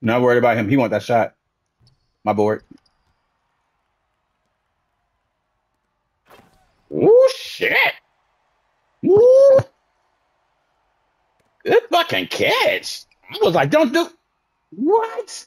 Not worried about him. He want that shot. My board. Ooh, shit. Ooh, good fucking catch. I was like, don't do what?